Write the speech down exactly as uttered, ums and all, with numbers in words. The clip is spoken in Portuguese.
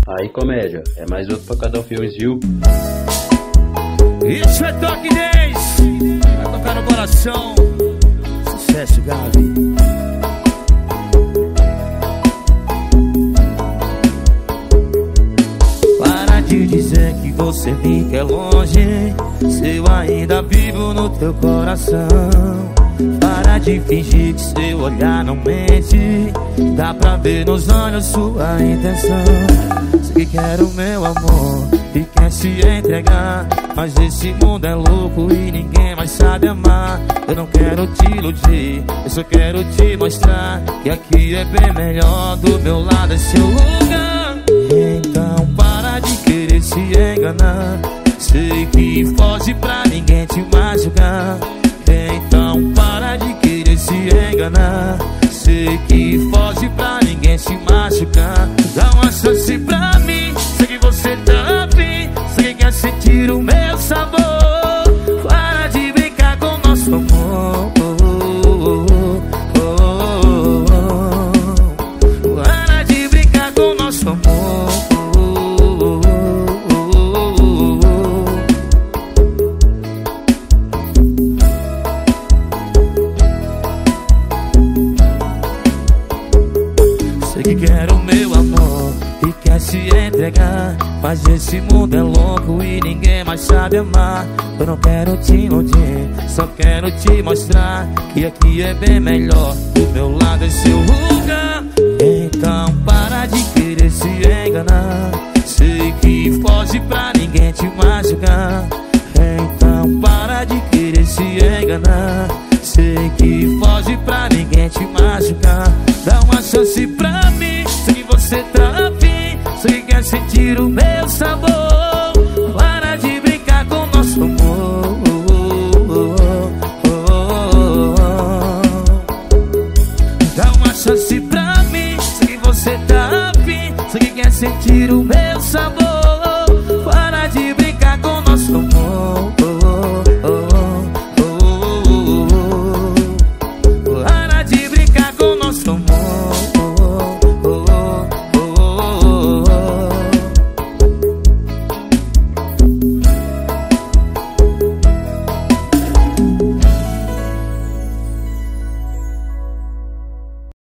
Aí, comédia, é mais outro pra cada um filmes, viu? Isso é Toque dez, vai tocar no coração. Sucesso, Gabi. Para de dizer que você me quer longe, se eu ainda vivo no teu coração. Para de fingir que seu olhar não mente, dá pra ver nos olhos sua intenção. Sei que quer o meu amor e quer se entregar, mas esse mundo é louco e ninguém mais sabe amar. Eu não quero te iludir, eu só quero te mostrar que aqui é bem melhor, do meu lado é seu lugar. Então para de querer se enganar, sei que foge pra ninguém te machucar. Então para de querer se enganar, sei que foge pra ninguém se machucar. Dá uma chance pra mim, sei que você tá afim, sei que quer sentir o meu sabor. Para de brincar com nosso amor, para de brincar com nosso amor. Sei que quer o meu amor e quer se entregar, mas esse mundo é louco e ninguém mais sabe amar. Eu não quero te iludir, só quero te mostrar que aqui é bem melhor, do meu lado é seu lugar. Então para de querer se enganar, sei que foge pra ninguém te machucar. Então para de querer se enganar, sei que foge pra ninguém te machucar. Dá uma chance pra mim, sei que você tá afim, sei que quer sentir o meu sabor.